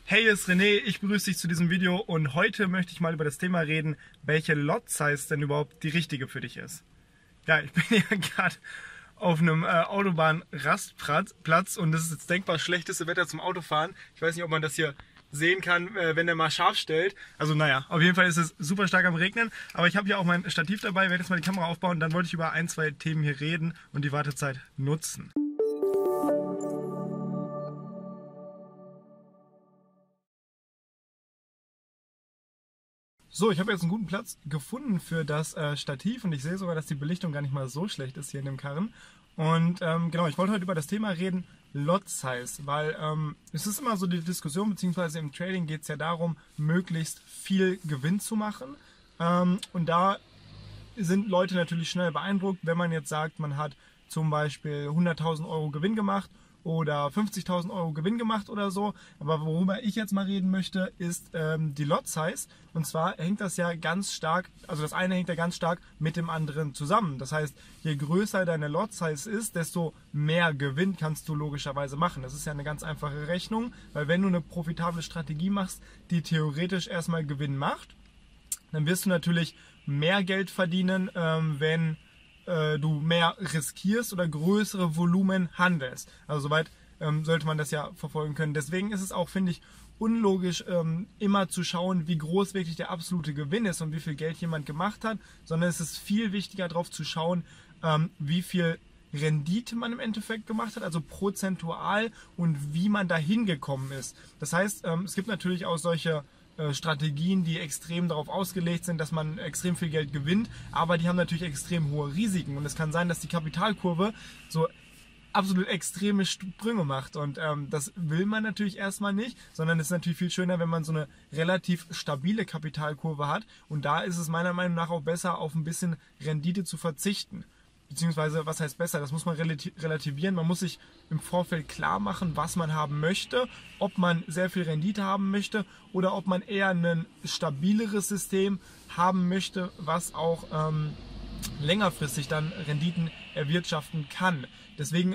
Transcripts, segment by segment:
Hey, hier ist René, ich begrüße dich zu diesem Video und heute möchte ich mal über das Thema reden, welche Lot-Size denn überhaupt die richtige für dich ist. Ja, ich bin ja gerade auf einem Autobahn-Rastplatz und das ist das denkbar schlechteste Wetter zum Autofahren. Ich weiß nicht, ob man das hier sehen kann, wenn der mal scharf stellt. Also naja, auf jeden Fall ist es super stark am Regnen, aber ich habe hier auch mein Stativ dabei, werde jetzt mal die Kamera aufbauen, dann wollte ich über ein, zwei Themen hier reden und die Wartezeit nutzen. So, ich habe jetzt einen guten Platz gefunden für das Stativ und ich sehe sogar, dass die Belichtung gar nicht mal so schlecht ist hier in dem Karren. Und genau, ich wollte heute über das Thema reden, Lot Size, weil es ist immer so die Diskussion, beziehungsweise im Trading geht es ja darum, möglichst viel Gewinn zu machen. Und da sind Leute natürlich schnell beeindruckt, wenn man jetzt sagt, man hat zum Beispiel 100.000 Euro Gewinn gemacht oder 50.000 Euro Gewinn gemacht oder so. Aber worüber ich jetzt mal reden möchte, ist die Lot Size. Und zwar hängt das ja ganz stark, also das eine hängt ja ganz stark mit dem anderen zusammen. Das heißt, je größer deine Lot Size ist, desto mehr Gewinn kannst du logischerweise machen. Das ist ja eine ganz einfache Rechnung, weil wenn du eine profitable Strategie machst, die theoretisch erstmal Gewinn macht, dann wirst du natürlich mehr Geld verdienen, wenn du mehr riskierst oder größere Volumen handelst. Also soweit sollte man das ja verfolgen können. Deswegen ist es auch, finde ich, unlogisch, immer zu schauen, wie groß wirklich der absolute Gewinn ist und wie viel Geld jemand gemacht hat, sondern es ist viel wichtiger darauf zu schauen, wie viel Rendite man im Endeffekt gemacht hat, also prozentual und wie man da hingekommen ist. Das heißt, es gibt natürlich auch solche Strategien, die extrem darauf ausgelegt sind, dass man extrem viel Geld gewinnt, aber die haben natürlich extrem hohe Risiken und es kann sein, dass die Kapitalkurve so absolut extreme Sprünge macht und das will man natürlich erstmal nicht, sondern es ist natürlich viel schöner, wenn man so eine relativ stabile Kapitalkurve hat und da ist es meiner Meinung nach auch besser, auf ein bisschen Rendite zu verzichten. Beziehungsweise, was heißt besser? Das muss man relativieren. Man muss sich im Vorfeld klar machen, was man haben möchte, ob man sehr viel Rendite haben möchte oder ob man eher ein stabileres System haben möchte, was auch längerfristig dann Renditen erwirtschaften kann. Deswegen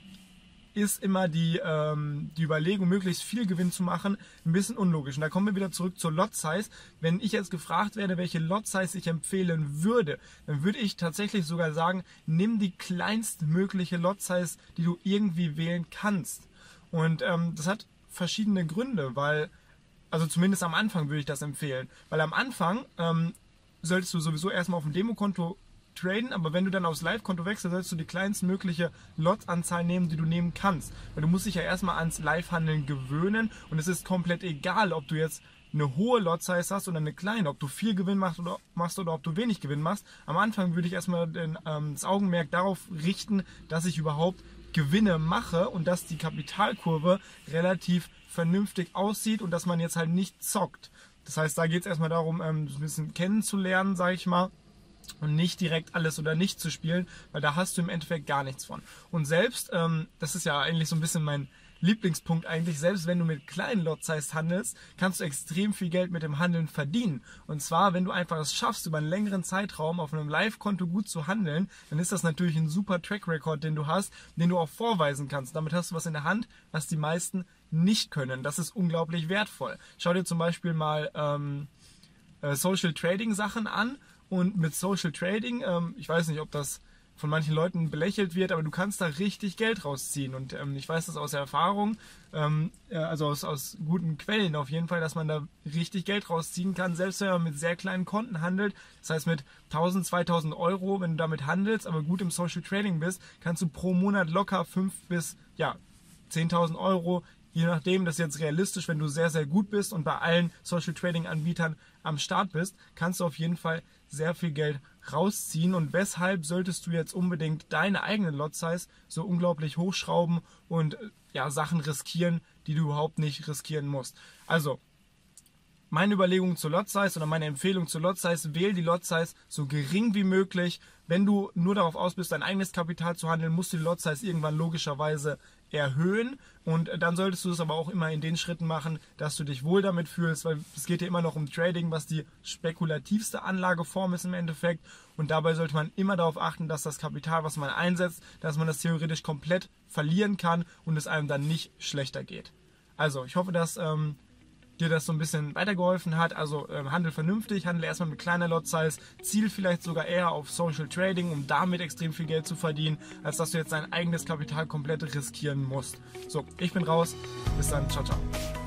ist immer die Überlegung, möglichst viel Gewinn zu machen, ein bisschen unlogisch. Und da kommen wir wieder zurück zur Lot Size. Wenn ich jetzt gefragt werde, welche Lot Size ich empfehlen würde, dann würde ich tatsächlich sogar sagen, nimm die kleinstmögliche Lot Size, die du irgendwie wählen kannst. Und das hat verschiedene Gründe, weil, also zumindest am Anfang würde ich das empfehlen. Weil am Anfang solltest du sowieso erstmal auf dem Demokonto traden, aber wenn du dann aufs Live-Konto wechselst, sollst du die kleinstmögliche Lot-Anzahl nehmen, die du nehmen kannst. Weil du musst dich ja erstmal ans Live-Handeln gewöhnen und es ist komplett egal, ob du jetzt eine hohe Lot-Size hast oder eine kleine, ob du viel Gewinn machst oder ob du wenig Gewinn machst. Am Anfang würde ich erstmal das Augenmerk darauf richten, dass ich überhaupt Gewinne mache und dass die Kapitalkurve relativ vernünftig aussieht und dass man jetzt halt nicht zockt. Das heißt, da geht es erstmal darum, ein bisschen kennenzulernen, sage ich mal. Und nicht direkt alles oder nicht zu spielen, weil da hast du im Endeffekt gar nichts von. Und selbst, das ist ja eigentlich so ein bisschen mein Lieblingspunkt eigentlich, selbst wenn du mit kleinen Lot-Size handelst, kannst du extrem viel Geld mit dem Handeln verdienen. Und zwar, wenn du einfach es schaffst, über einen längeren Zeitraum auf einem Live-Konto gut zu handeln, dann ist das natürlich ein super Track-Record, den du hast, den du auch vorweisen kannst. Damit hast du was in der Hand, was die meisten nicht können. Das ist unglaublich wertvoll. Schau dir zum Beispiel mal Social Trading Sachen an. Und mit Social Trading, ich weiß nicht, ob das von manchen Leuten belächelt wird, aber du kannst da richtig Geld rausziehen. Und ich weiß das aus Erfahrung, also aus guten Quellen auf jeden Fall, dass man da richtig Geld rausziehen kann, selbst wenn man mit sehr kleinen Konten handelt. Das heißt mit 1.000, 2.000 Euro, wenn du damit handelst, aber gut im Social Trading bist, kannst du pro Monat locker 5.000 bis 10.000 Euro, je nachdem, das ist jetzt realistisch, wenn du sehr, sehr gut bist und bei allen Social Trading Anbietern am Start bist, kannst du auf jeden Fall sehr viel Geld rausziehen. Und weshalb solltest du jetzt unbedingt deine eigene Lot Size so unglaublich hochschrauben und Sachen riskieren, die du überhaupt nicht riskieren musst? Also, meine Überlegung zur Lot Size oder meine Empfehlung zur Lot Size, wähl die Lot Size so gering wie möglich. Wenn du nur darauf aus bist, dein eigenes Kapital zu handeln, musst du die Lot Size irgendwann logischerweise erhöhen und dann solltest du es aber auch immer in den Schritten machen, dass du dich wohl damit fühlst, weil es geht ja immer noch um Trading, was die spekulativste Anlageform ist im Endeffekt und dabei sollte man immer darauf achten, dass das Kapital, was man einsetzt, dass man das theoretisch komplett verlieren kann und es einem dann nicht schlechter geht. Also ich hoffe, dass dir das so ein bisschen weitergeholfen hat. Also handel vernünftig, handel erstmal mit kleiner Lot Size, ziel vielleicht sogar eher auf Social Trading, um damit extrem viel Geld zu verdienen, als dass du jetzt dein eigenes Kapital komplett riskieren musst. So, ich bin raus. Bis dann. Ciao, ciao.